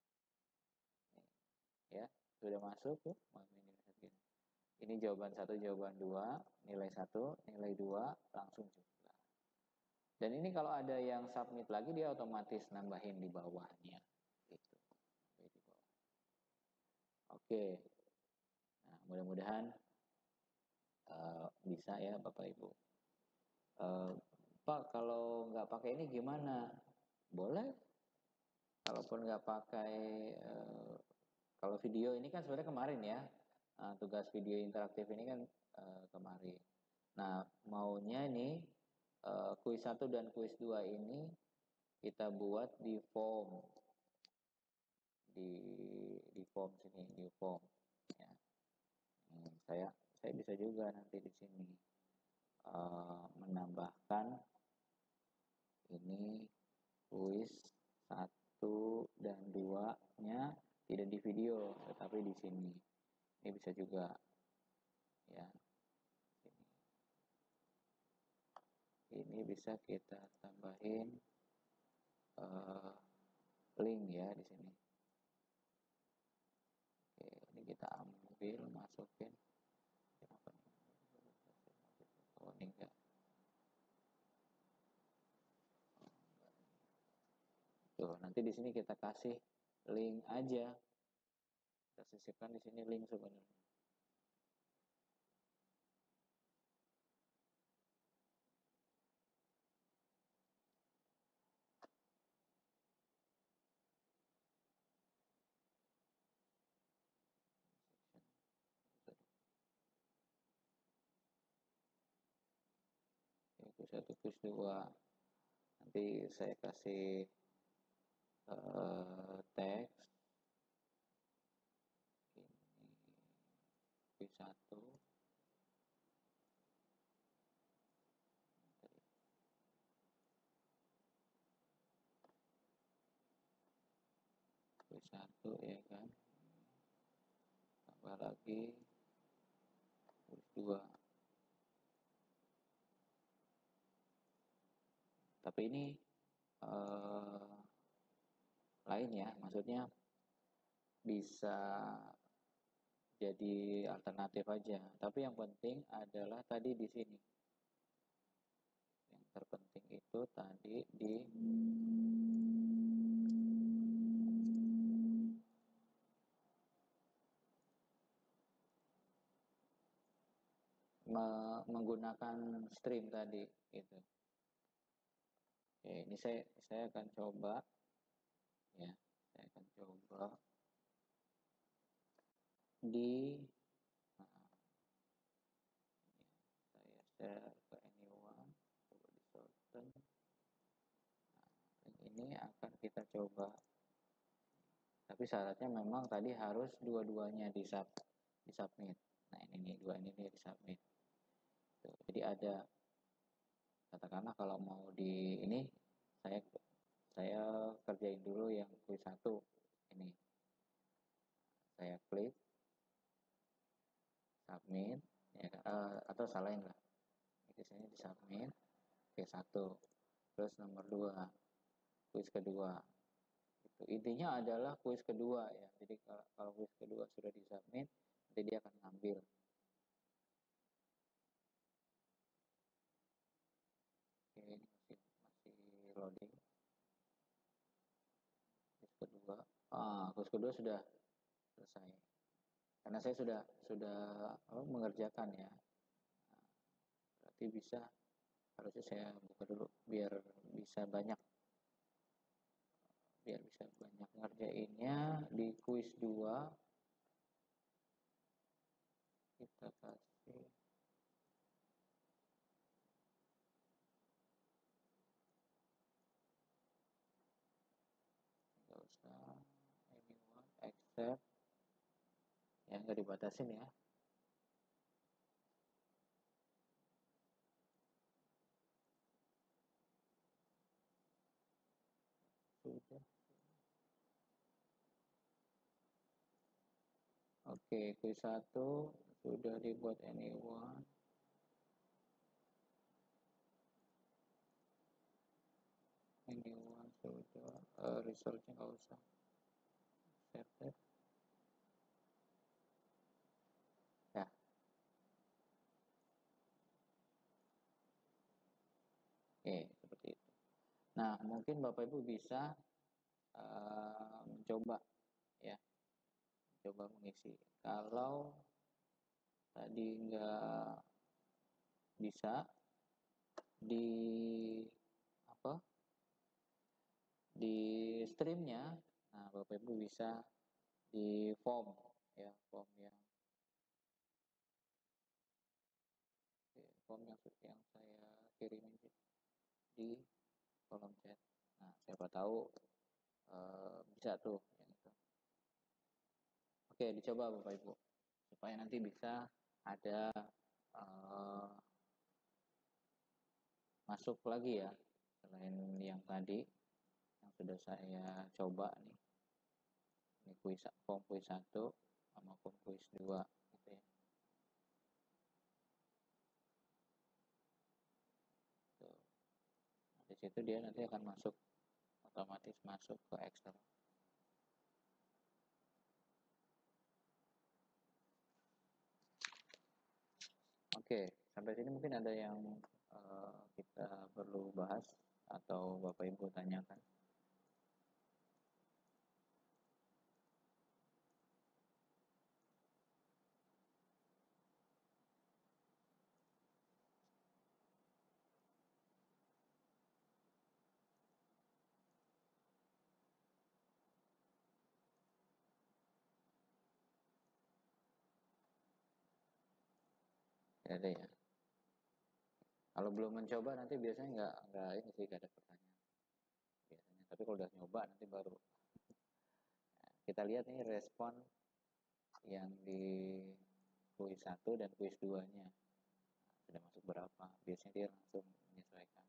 ya sudah masuk tuh. Ini jawaban satu, jawaban dua, nilai satu, nilai dua, langsung juga. Dan ini kalau ada yang submit lagi dia otomatis nambahin di bawahnya, gitu. Di bawah. Oke. Nah, mudah-mudahan uh, bisa ya Bapak Ibu. Uh, Pak, kalau nggak pakai ini gimana? Boleh. Kalaupun nggak pakai, uh, kalau video ini kan sebenarnya kemarin ya, uh, tugas video interaktif ini kan uh, kemarin. Nah, maunya ini uh, kuis satu dan kuis dua ini kita buat di form, di di form sini, di form. Ya. Hmm, saya saya bisa juga nanti di sini uh, menambahkan ini kuis satu dan dua nya tidak di video tetapi di sini. Ini bisa juga ya. Ini, ini bisa kita tambahin uh, link ya di sini. Oke, ini kita ambil, masukin. Oh, ini enggak. Tuh, nanti di sini kita kasih link aja. Kita sisipkan di sini link sebenarnya. Kuis satu, kuis dua. Nanti saya kasih uh, teks. Ini kuis satu. Kuis satu ya kan. Tambah lagi kuis dua. Tapi ini uh, lain ya, maksudnya bisa jadi alternatif aja. Tapi yang penting adalah tadi di sini. Yang terpenting itu tadi di me menggunakan stream tadi gitu. Oke, ini saya saya akan coba ya. Saya akan coba di nah, ya, saya share ke anyone, coba di shorten. Nah, ini akan kita coba Tapi syaratnya memang tadi harus dua-duanya di sub di submit. Nah ini nih dua ini nih di submit. Tuh, jadi ada katakanlah kalau mau di ini saya saya kerjain dulu yang kuis satu ini. Saya klik submit ya uh, atau salahin lah. Ini sini di submit ke satu. Terus nomor dua kuis kedua. Itu intinya adalah kuis kedua ya. Jadi kalau, kalau kuis kedua sudah di submit, nanti dia akan ngambil. Oke, ini masih masih loading. Kuis kedua, ah kuis kedua sudah selesai. Karena saya sudah sudah oh, mengerjakan ya. Nah, berarti bisa harusnya saya buka dulu biar bisa banyak biar bisa banyak ngerjainnya di kuis dua. Kita kasih nggak usah anyone accept ya, nggak dibatasin ya. Sudah. Oke, kuis satu sudah dibuat anyone. Anyone sudah uh, resultnya nggak usah accepted. Ya. Oke, seperti itu. Nah, mungkin Bapak Ibu bisa uh, mencoba ya, coba mengisi. Kalau tadi nggak bisa di apa di streamnya, nah Bapak Ibu bisa di form ya, form yang form yang yang saya kirimin di kolom chat. Nah, siapa tahu uh, bisa tuh yang itu. Oke, dicoba Bapak Ibu supaya nanti bisa ada uh, masuk lagi ya selain yang tadi yang sudah saya coba nih. Ini kuis form kuis satu sama form kuis dua gitu ya. Tuh. Nah, di situ dia nanti akan masuk otomatis masuk ke Excel. Oke, sampai sini mungkin ada yang uh, kita perlu bahas atau Bapak Ibu tanyakan. Tidak ada ya. Kalau belum mencoba nanti biasanya nggak nggak ini sih nggak ada pertanyaan biasanya. Tapi kalau udah nyoba nanti baru. Nah, kita lihat nih respon yang di kuis satu dan kuis dua-nya. Nah, sudah masuk berapa? Biasanya dia langsung menyesuaikan.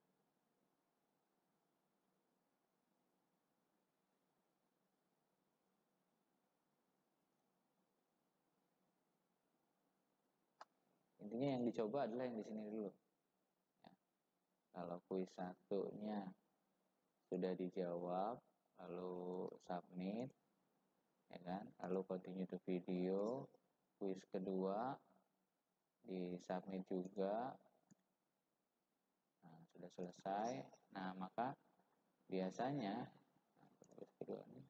Intinya yang dicoba adalah yang di sini dulu. Ya. Kalau kuis satunya sudah dijawab, lalu submit, ya kan? Lalu continue to video. Kuis kedua di submit juga. Nah, sudah selesai. Nah, maka biasanya nah, kuis kedua ini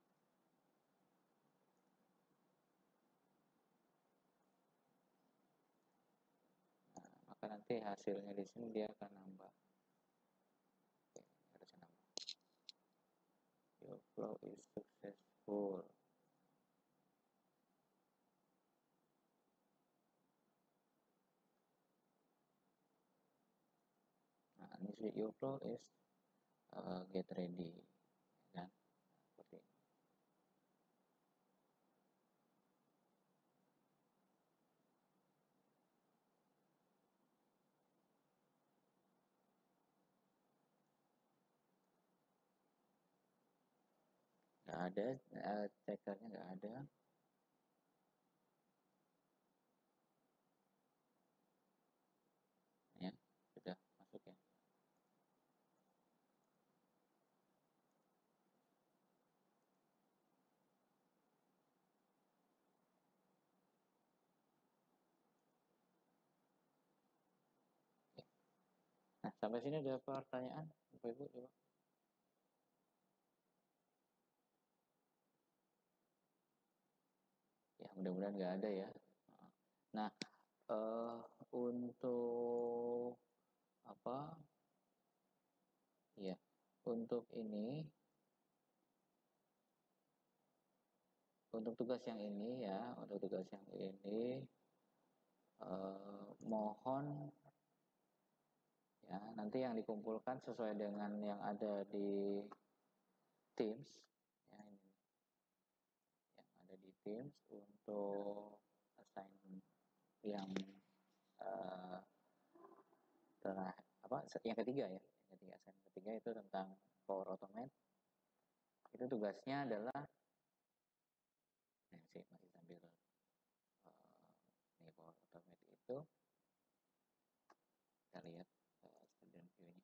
nah, maka nanti hasilnya di sini dia akan nambah. Oke, harus nambah. Your flow is successful. Nah, ini sih your flow is uh, get ready, kan? Nah, seperti ini. ada, uh, checkernya nggak ada. Ya, sudah masuk ya. Nah, sampai sini ada pertanyaan, Bapak Ibu coba. Ya, mudah-mudahan nggak ada ya. Nah, uh, untuk apa? Ya, untuk ini, untuk tugas yang ini ya, untuk tugas yang ini, uh, mohon ya nanti yang dikumpulkan sesuai dengan yang ada di Teams ya ini yang ada di Teams untuk assignment yang uh, telah apa yang ketiga ya yang ketiga assignment ketiga itu tentang Power Automate. Itu tugasnya adalah nah, sih masih sambil uh, nih Power Automate itu kita lihat uh, student view-nya.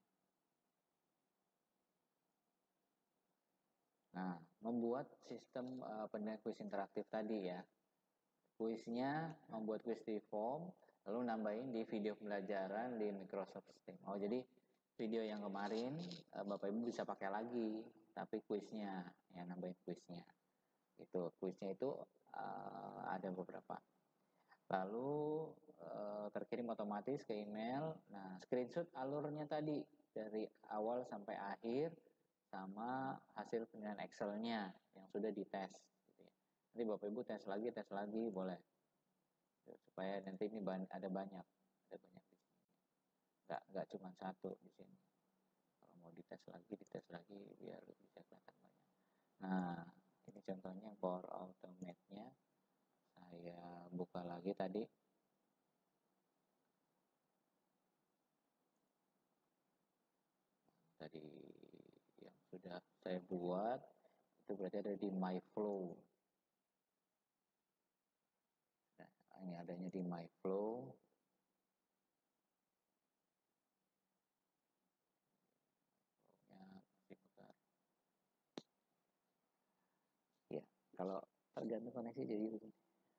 Nah, membuat sistem uh, penilaian kuis interaktif tadi ya. Kuisnya membuat kuis di form, lalu nambahin di video pembelajaran di Microsoft Teams. Oh, jadi video yang kemarin uh, Bapak Ibu bisa pakai lagi, tapi kuisnya ya nambahin kuisnya. Itu kuisnya itu uh, ada beberapa. Lalu uh, terkirim otomatis ke email. Nah, screenshot alurnya tadi dari awal sampai akhir sama hasil penilaian Excel-nya yang sudah dites. Gitu ya. Nanti Bapak Ibu tes lagi, tes lagi boleh. Supaya nanti ini ada banyak, ada banyak di sini. Nggak, nggak cuma satu di sini. Kalau mau dites lagi, dites lagi biar bisa kelihatan banyak. Nah, ini contohnya Power Automate-nya. Saya buka lagi tadi. Tadi yang sudah saya buat itu berarti ada di My Flow. Nah, ini adanya di My Flow. Ya, bentar. Ya, kalau tergantung koneksi jadi begini.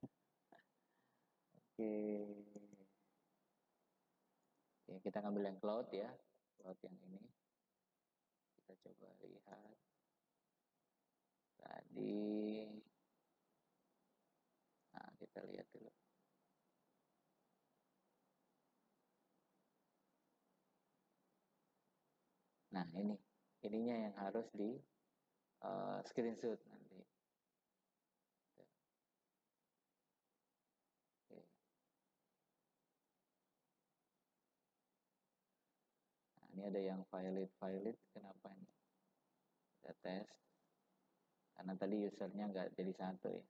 Oke. Ya, kita ngambil yang cloud ya, cloud yang ini. Kita coba lihat. Tadi, nah kita lihat dulu. Nah ini, ininya yang harus di uh, screenshot nanti. Oke. Nah ini ada yang valid valid, kenapa ini? Kita tes, karena tadi usernya nggak jadi satu ya.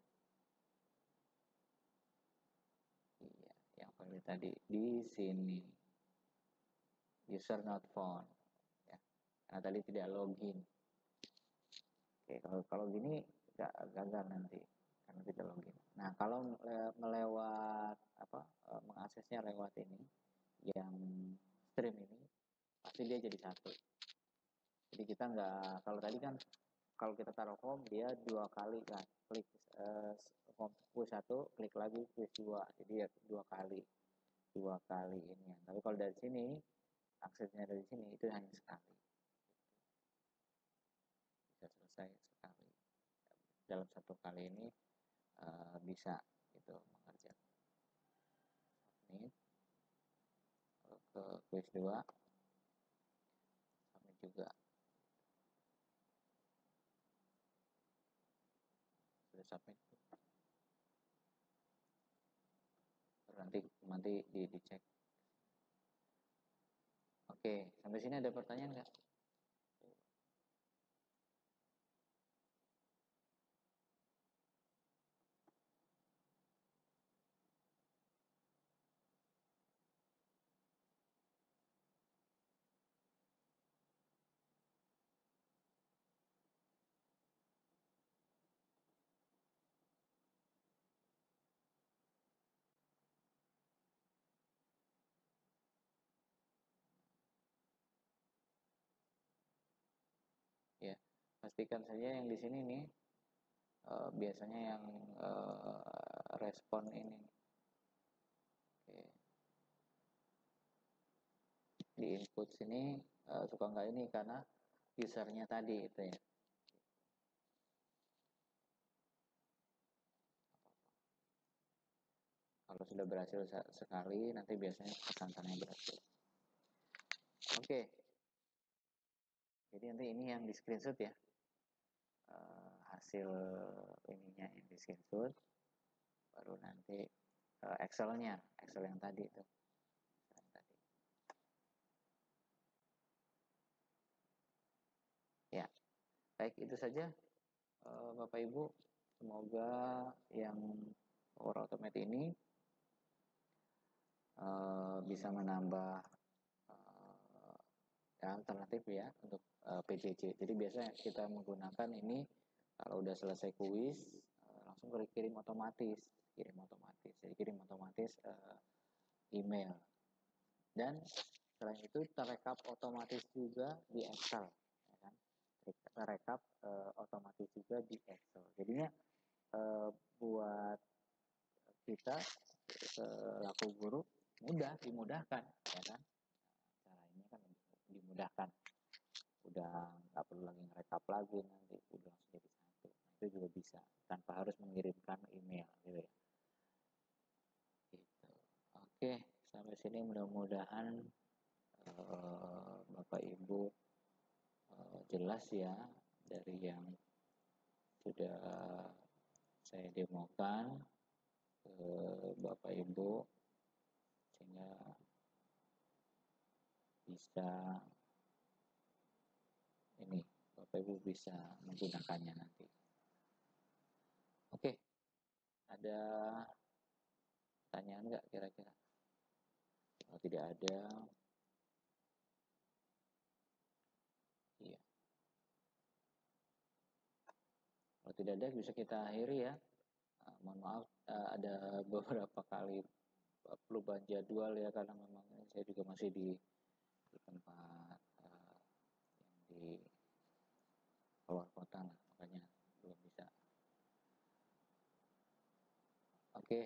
Iya, yang valid tadi di sini. User not found. Ya, karena tadi tidak login. Oke, kalau kalau gini nggak gagal nanti karena tidak login. Nah, kalau melewat apa mengaksesnya lewat ini yang stream ini pasti dia jadi satu. Jadi kita nggak kalau tadi kan kalau kita taruh home dia dua kali kan klik uh, home quiz satu klik lagi quiz dua jadi ya dua kali dua kali ini ya. Tapi kalau dari sini aksesnya dari sini itu hanya sekali bisa selesai sekali dalam satu kali ini uh, bisa gitu mengerjakan submit lalu ke quiz dua submit juga sudah submit nanti nanti di, dicek. Oke sampai sini ada pertanyaan nggak? pastikan saja yang di sini nih uh, biasanya yang uh, respon ini. Oke. Di input sini uh, suka nggak ini karena usernya tadi itu ya. Kalau sudah berhasil sekali, nanti biasanya pesan-pesannya berhasil. Oke. Jadi nanti ini yang di screenshot ya. Uh, hasil ininya yang di screenshot. Baru nanti uh, Excel-nya, Excel yang tadi itu. Yang tadi. Ya. Baik, itu saja uh, Bapak Ibu. Semoga yang Power Automate ini uh, bisa menambah uh, ya, alternatif ya untuk uh, P J J. Jadi biasanya kita menggunakan ini kalau udah selesai kuis uh, langsung kirim otomatis, kirim otomatis. Jadi kirim otomatis uh, email. Dan selain itu terekap otomatis juga di Excel, ya kan? Terekap uh, otomatis juga di Excel. Jadinya uh, buat kita selaku guru mudah, dimudahkan, ya kan? Cara ini kan dimudahkan. Udah nggak perlu lagi ngerekap lagi nanti, udah langsung jadi satu. Nah, itu juga bisa tanpa harus mengirimkan email, gitu ya. Gitu. Oke, sampai sini mudah-mudahan uh, Bapak Ibu uh, jelas ya dari yang sudah saya demokan ke Bapak Ibu sehingga bisa ini Bapak Ibu bisa menggunakannya nanti. Oke, ada pertanyaan nggak kira-kira? Kalau tidak ada, iya. Kalau tidak ada bisa kita akhiri ya. Uh, mohon maaf uh, ada beberapa kali perubahan jadwal ya karena memang saya juga masih di, di tempat uh, yang di luar kota lah, makanya belum bisa. Oke,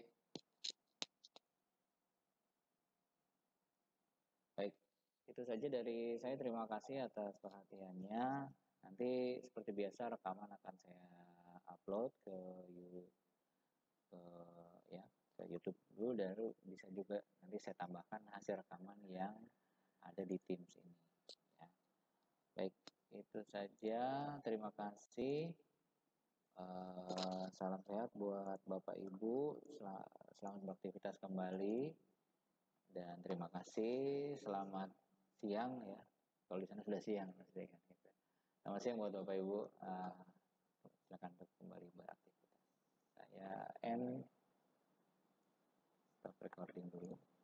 baik. Itu saja dari saya. Terima kasih atas perhatiannya. Nanti seperti biasa rekaman akan saya upload ke YouTube, ke ya ke YouTube dulu, dan bisa juga nanti saya tambahkan hasil rekaman yang ada di Teams ini. Ya. Baik, itu saja. Terima kasih. Uh, salam sehat buat Bapak Ibu. Sel selamat beraktivitas kembali. Dan terima kasih. Selamat siang ya. Kalau di sana sudah siang, selamat siang buat Bapak Ibu. Uh, silakan untuk kembali beraktivitas. Saya end. Stop recording dulu.